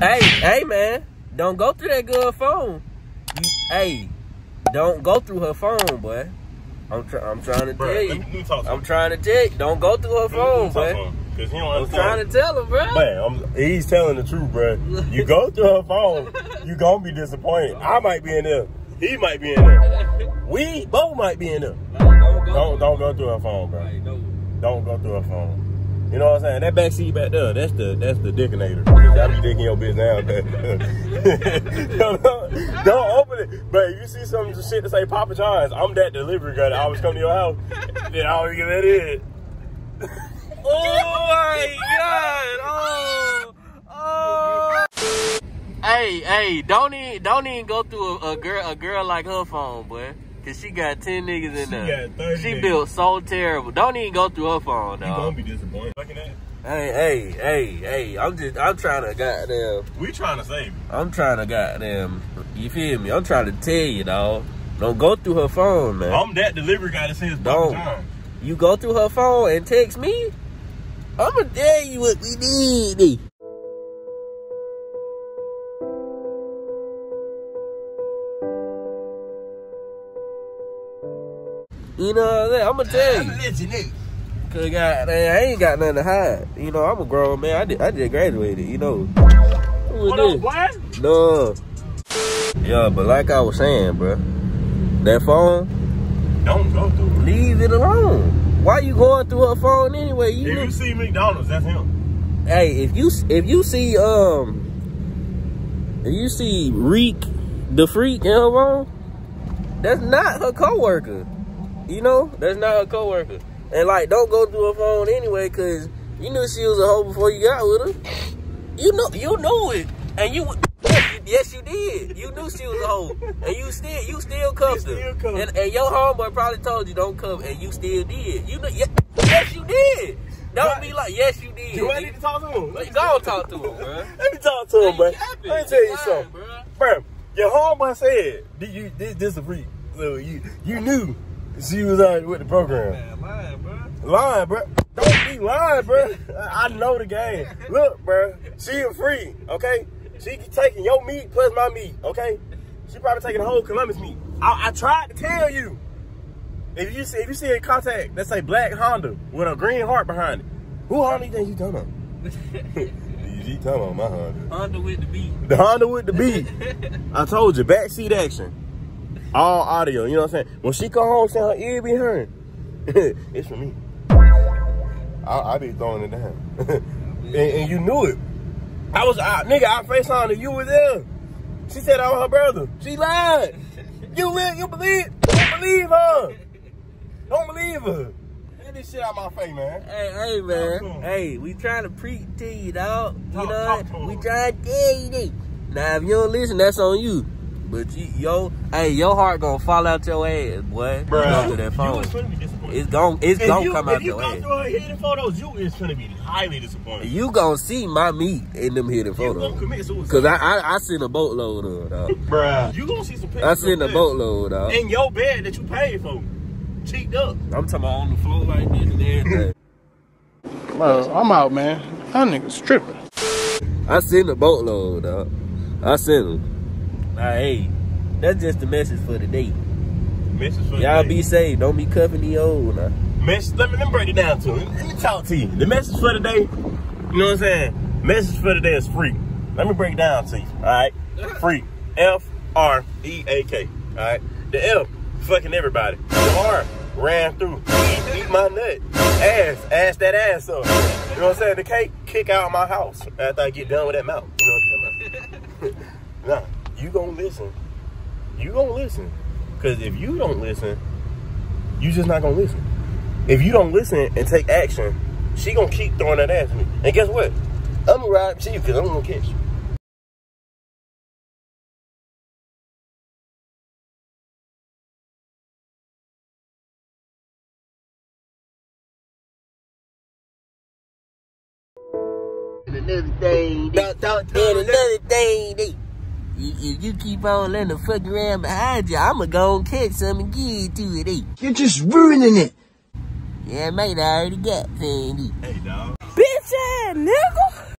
Hey, man. Don't go through that girl phone. Hey, don't go through her phone, boy. I'm trying to tell you. I'm trying to tell you. Don't go through her phone, boy. Cause he don't I'm trying to tell him, bro. Man, he's telling the truth, bro. You go through her phone, you gonna be disappointed. I might be in there. He might be in there. We both might be in there. Don't go through her phone, bro. Don't go through her phone. You know what I'm saying? That back seat back there, that's the dickinator. I be dicking your bitch down there. Don't open it. But if you see some shit to say Papa John's, I'm that delivery guy that always come to your house. Then I always get that in. Oh my God! Oh! Hey! Don't even go through a girl like her phone, boy. Cause she got 10 niggas in there. She built so terrible. Don't even go through her phone, dog. You gonna be disappointed. Looking at. Hey! I'm trying to goddamn. We trying to save you. I'm trying to goddamn. You feel me? I'm trying to tell you, dog. Don't go through her phone, man. I'm that delivery guy that says Papa John. You go through her phone and text me. I'ma tell you what we need. You know what I'm saying? I'ma tell you. Cause goddamn, I ain't got nothing to hide. You know, I'm a grown man. I just graduated, you know. What up, boy? No. Yeah, but like I was saying, bro, that phone, don't go through it. Leave it alone. Why you going through her phone anyway? If you see McDonald's, that's him. Hey, if you see Reek the Freak in her phone, that's not her coworker. You know, that's not her coworker. And like, don't go through her phone anyway, cause you knew she was a hoe before you got with her. You knew it, and yes, you did. You knew she was a hoe, and you still cuffed her. And your homeboy probably told you don't cuff, and you still did. You know, yes, you did. Don't be like, yes, you did. Do I need to talk to him? Go talk to him, bro. Let me talk to him, bro. Let me tell you something, bro. Your homeboy said, this a freak. So you knew she was out with the program. Man, lying, bro. Lying, bro. Don't be lying, bro. I know the game. Look, bro. She a freak, okay? She taking your meat plus my meat, okay? She probably taking the whole Columbus meat. I tried to tell you. If you see a contact that say black Honda with a green heart behind it, who Honda you think you talking about? You talking about my Honda. Honda with the beat. The Honda with the beat. I told you, backseat action. All audio, you know what I'm saying? When she come home, saying her ear be hurting, it's for me. I be throwing it down. and you knew it. Nigga, I FaceTimed her, you were there. She said I was her brother. She lied. You believe her. Don't believe her. Get this shit out my face, man. Hey, man. Hey, we trying to preach to you, dog. You know, we trying to tell you this. Now, if you don't listen, that's on you. But your heart gonna fall out your ass, boy. Bruh. To that phone. It's gonna come out your ass. If you go through her hidden photos, you is gonna be highly disappointed. You gonna see my meat in them hidden photos. You gonna commit suicide. Cause I seen a boatload of dog. Bruh. You gonna see some pictures. I seen a boatload, dog. In your bed that you paid for. Cheeked up. I'm talking about on the floor like this and everything. Well, I'm out, man. That nigga's tripping. I seen a boatload, dog. I seen them. Hey, that's just the message for the day. Y'all be safe. Don't be cuffing the old now. Let me break it down to you. Let me talk to you. The message for the day, you know what I'm saying? Message for the day is freak. Let me break it down to you. Alright? Freak. F-R-E-A-K. Alright? The F, fucking everybody. The R, ran through. Eat my nut. Ass that ass up. You know what I'm saying? The K, kick out of my house after I get done with that mouth. You know what I'm talking about? Nah, you gonna listen. You gonna listen. Because if you don't listen, you just not gonna listen. If you don't listen and take action, she gonna keep throwing that ass at me. And guess what? I'm gonna ride to you because I'm gonna catch you. Another thing, if you keep on letting the fuck around behind you, I'ma go and catch some and give it to it, eh? You're just ruining it. Yeah, mate, I already got thing. Hey, dog. Bitch ass nigga!